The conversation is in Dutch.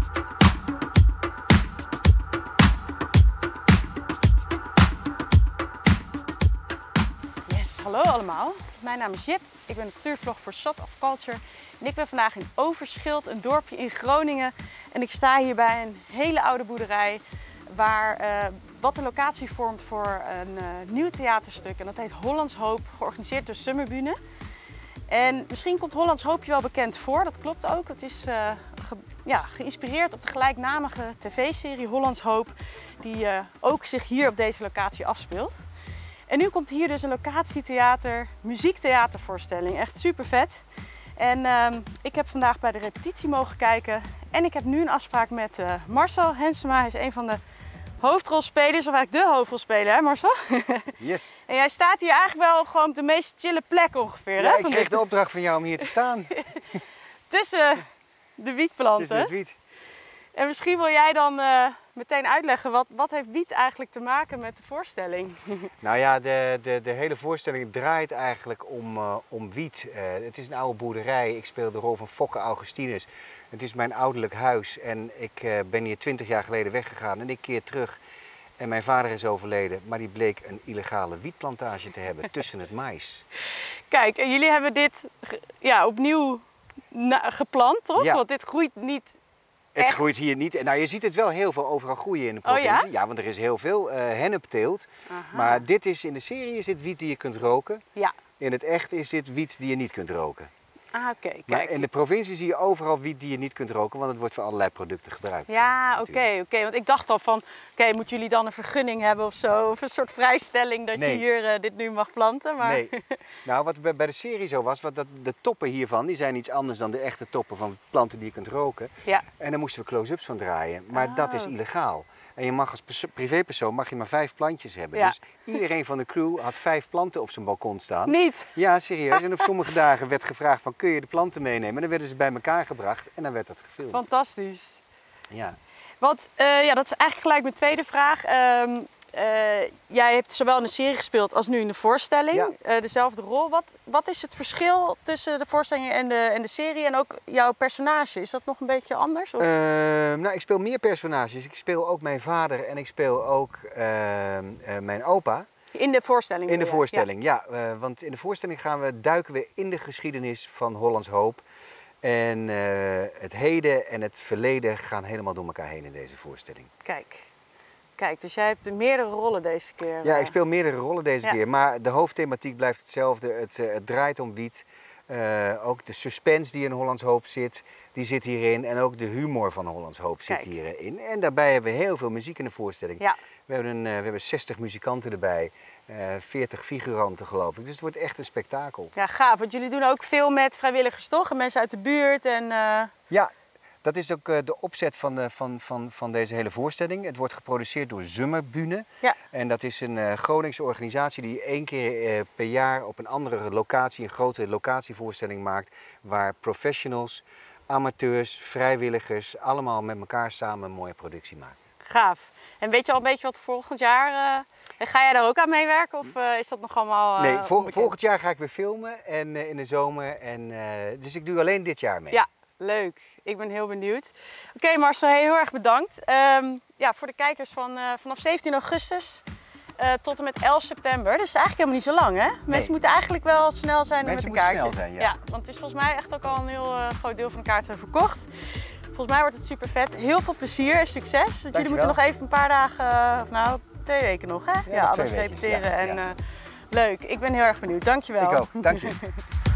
Hallo allemaal, mijn naam is Jip, ik ben natuurvlog voor Shot of Culture en ik ben vandaag in Overschild, een dorpje in Groningen. En ik sta hier bij een hele oude boerderij waar wat een locatie vormt voor een nieuw theaterstuk en dat heet Hollands Hoop, georganiseerd door Summerbühne. En misschien komt Hollands Hoop je wel bekend voor, dat klopt ook. Het is geïnspireerd op de gelijknamige tv-serie Hollands Hoop die ook zich hier op deze locatie afspeelt. En nu komt hier dus een locatietheater, muziektheatervoorstelling. Echt super vet. En ik heb vandaag bij de repetitie mogen kijken. En ik heb nu een afspraak met Marcel Hensema. Hij is een van de hoofdrolspelers, of eigenlijk de hoofdrolspeler, hè Marcel? Yes. En jij staat hier eigenlijk wel gewoon op de meest chille plek ongeveer, ja, hè? Ik kreeg de opdracht van jou om hier te staan. Tussen de wietplanten. Tussen het wiet. En misschien wil jij dan meteen uitleggen, wat heeft wiet eigenlijk te maken met de voorstelling? Nou ja, de hele voorstelling draait eigenlijk om wiet. Het is een oude boerderij. Ik speel de rol van Fokke Augustinus. Het is mijn ouderlijk huis en ik ben hier 20 jaar geleden weggegaan en ik keer terug. En mijn vader is overleden, maar die bleek een illegale wietplantage te hebben tussen het mais. Kijk, en jullie hebben dit opnieuw geplant, toch? Ja. Want dit groeit niet. Het groeit hier niet. Nou, je ziet het wel heel veel overal groeien in de provincie. Oh ja? Ja, want er is heel veel hennepteelt. Maar dit is, in de serie is dit wiet die je kunt roken. Ja. In het echt is dit wiet die je niet kunt roken. Ah, oké. Maar Kijk. in de provincie zie je overal wiet die je niet kunt roken, want het wordt voor allerlei producten gebruikt. Ja, oké. Want ik dacht al van, moeten jullie dan een vergunning hebben of zo? Of een soort vrijstelling dat je hier dit nu mag planten? Maar... Nee. Nou, wat bij de serie zo was, de toppen hiervan, die zijn iets anders dan de echte toppen van planten die je kunt roken. Ja. En daar moesten we close-ups van draaien. Maar dat is illegaal. En je mag als privépersoon mag je maar 5 plantjes hebben. Ja. Dus iedereen van de crew had 5 planten op zijn balkon staan. Niet? Ja, serieus. En op sommige dagen werd gevraagd van, kun je de planten meenemen? En dan werden ze bij elkaar gebracht en dan werd dat gefilmd. Fantastisch. Ja. Want dat is eigenlijk gelijk mijn tweede vraag. Jij hebt zowel in de serie gespeeld als nu in de voorstelling. Ja. Dezelfde rol. Wat is het verschil tussen de voorstelling en de serie en ook jouw personage? Is dat nog een beetje anders? Of? Nou, ik speel meer personages. Ik speel ook mijn vader en ik speel ook mijn opa. In de voorstelling? In de voorstelling, ja. Want in de voorstelling duiken we in de geschiedenis van Hollands Hoop. En het heden en het verleden gaan helemaal door elkaar heen in deze voorstelling. Kijk, dus jij hebt meerdere rollen deze keer. Ja, ik speel meerdere rollen deze keer, maar de hoofdthematiek blijft hetzelfde. Het draait om wiet. Ook de suspense die in Hollands Hoop zit, die zit hierin. En ook de humor van Hollands Hoop zit hierin. En daarbij hebben we heel veel muziek in de voorstelling. Ja. We hebben 60 muzikanten erbij, 40 figuranten geloof ik. Dus het wordt echt een spektakel. Ja, gaaf. Want jullie doen ook veel met vrijwilligers toch? En mensen uit de buurt en... Ja. Dat is ook de opzet van deze hele voorstelling. Het wordt geproduceerd door Summerbühne. Ja. En dat is een Groningse organisatie die 1 keer per jaar op een andere locatie, een grote locatievoorstelling maakt. Waar professionals, amateurs, vrijwilligers allemaal met elkaar samen een mooie productie maken. Gaaf. En weet je al een beetje wat volgend jaar... Ga jij daar ook aan meewerken of is dat nog allemaal Nee, volgend jaar ga ik weer filmen en in de zomer. Dus ik doe alleen dit jaar mee. Ja. Leuk, ik ben heel benieuwd. Oké, Marcel, heel erg bedankt. Voor de kijkers vanaf 17 augustus tot en met 11 september. Dat is eigenlijk helemaal niet zo lang, hè? Mensen moeten eigenlijk wel snel zijn met de kaartjes. Snel zijn, ja. Ja, want het is volgens mij echt ook al een heel groot deel van de kaarten verkocht. Volgens mij wordt het super vet. Heel veel plezier en succes. Want jullie moeten nog even een paar dagen, 2 weken nog, hè? Ja, alles repeteren. Leuk, ik ben heel erg benieuwd. Dankjewel. Ik ook, dank je.